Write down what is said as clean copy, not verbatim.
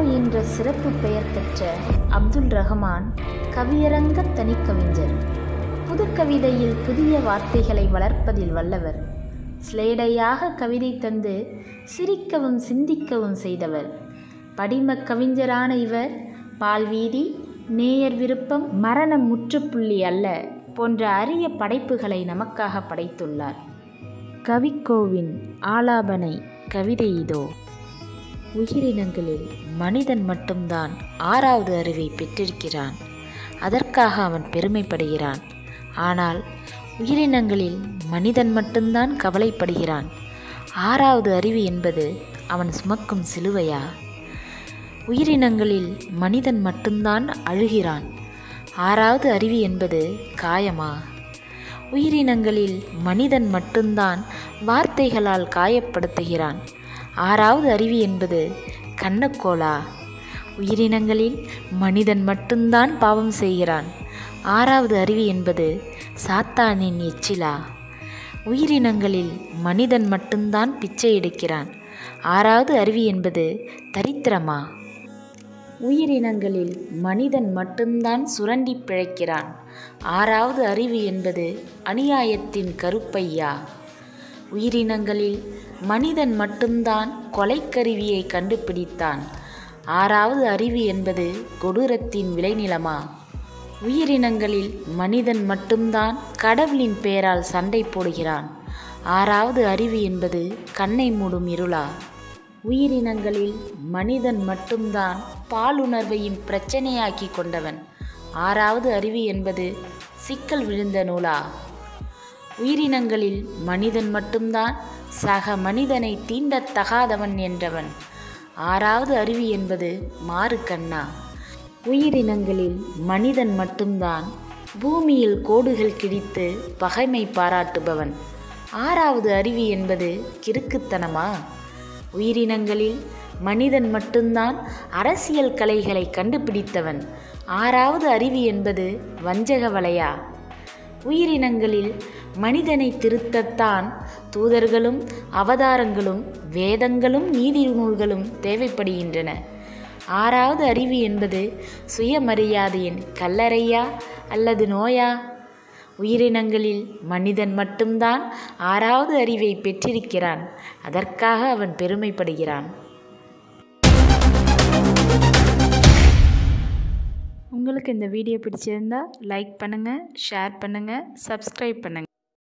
என்ற சிறப்பு பெயர் பெற்ற அப்துல் ரஹ்மான் கவியரங்க தனிக்கவிஞர். புதுக்கவிதையில் புதிய வார்த்தைகளை வளர்ப்பதில் வல்லவர். ஸ்லேடையாக கவிதை தந்து சிரிக்கவும் சிந்திக்கவும் செய்தவர். படிமக் கவிஞரான இவர் பால்வீதி, நேயர் விருப்பம், மரணம் முற்றுப்புள்ளி அல்ல போன்ற அரிய படைப்புகளை நமக்காக படைத்துள்ளார். கவிக்கோவின் ஆலாபனை கவிதை இதோ. உயிரினங்களில் மனிதன் மட்டும்தான் 6வது அறிவை பெற்றிருக்கிறான். அதற்காக அவன் பெருமைப்படுகிறான். ஆனால் உயிரினங்களில் மனிதன் மட்டும்தான் கவலைப்படுகிறான். 6வது அறிவு என்பது அவன் சுமக்கும் சிலுவையா? உயிரினங்களில் மனிதன் மட்டும்தான் அழுகிறான். 6வது அறிவு என்பது காயமா? உயிரினங்களில் மனிதன் மட்டும்தான் வார்த்தைகளால் காயப்படுத்துகிறான். 6வது அறிவு என்பது கண்ணக்கோலா? உயிரினங்களில் மனிதன் மட்டும்தான் பாவம் செய்கிறான். 6வது அறிவு என்பது சாத்தானின் எச்சிலா? உயிரினங்களில் மனிதன் மட்டும்தான் பிச்சை எடுக்கிறான். 6வது அறிவு என்பது தரித்திரமா? உயிரினங்களில் மனிதன் மட்டும்தான் சுரண்டி பிழைக்கிறான். 6வது அறிவு என்பது அநியாயத்தின் கருப்பையா? உயிரினங்களில் மனிதன் மட்டும்தான் கொலைக்கருவியை கண்டுபிடித்தான். 6வது அறிவு என்பது கொடூரத்தின் விளைநிலமா? உயிரினங்களில் மனிதன் மட்டும்தான் கடவுளின் பெயரால் சண்டை போடுகிறான். 6வது அறிவு என்பது கண்ணை மூடும் இருளா? உயிரினங்களில் மனிதன் மட்டும்தான் பாலுணர்வையும் பிரச்சனையாக்கி கொண்டவன். 6வது அறிவு என்பது சிக்கல் விழுந்த நூலா? உயிரினங்களில் மனிதன் மட்டும்தான் சக மனிதனை தீண்டத்தகாதவன் என்றவன். 6வது அறிவு என்பது மாறு கண்ணா? உயிரினங்களில் மனிதன் மட்டும்தான் பூமியில் கோடுகள் கிழித்து பகைமை பாராட்டுபவன். 6வது அறிவு என்பது கிறுக்குத்தனமா? உயிரினங்களில் மனிதன் மட்டும்தான் அரசியல் கலைகளை கண்டுபிடித்தவன். 6வது அறிவு என்பது வஞ்சக வலையா? உயிரினங்களில் மனிதனை திருத்தத்தான் தூதர்களும் அவதாரங்களும் வேதங்களும் நீதி நூல்களும் தேவைப்படுகின்றன. 6வது அறிவு என்பது சுயமரியாதையின் கல்லறையா அல்லது நோயா? உயிரினங்களில் மனிதன் மட்டும்தான் 6வது அறிவை பெற்றிருக்கிறான். அதற்காக அவன் பெருமைப்படுகிறான். உங்களுக்கு இந்த வீடியோ பிடிச்சிருந்தா லைக் பண்ணுங்கள், ஷேர் பண்ணுங்கள், சப்ஸ்கிரைப் பண்ணுங்கள்.